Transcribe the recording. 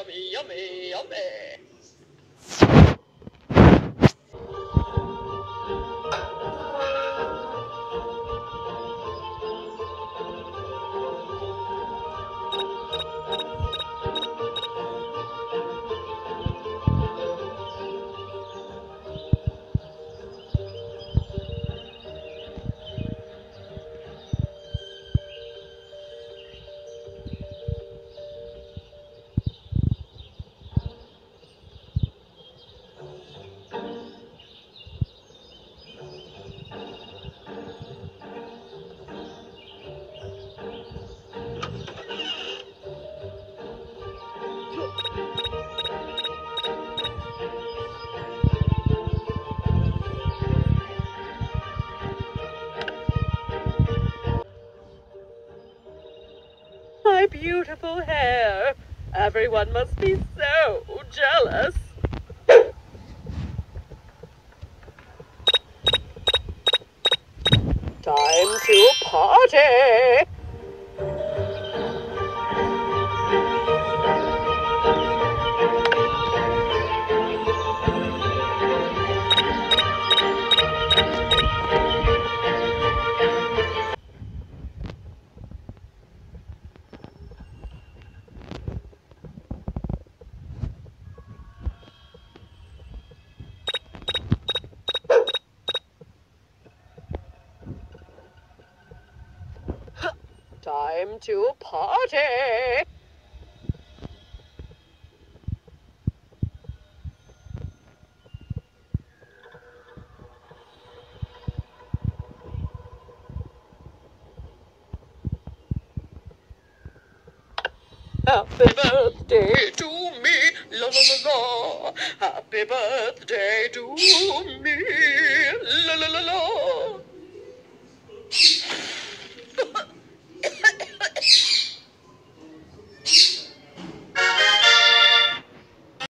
yummy, yummy, yummy. My beautiful hair. Everyone must be so jealous. Time to party. Time to party! Happy birthday to me, la la la la. Happy birthday to me, la la la la.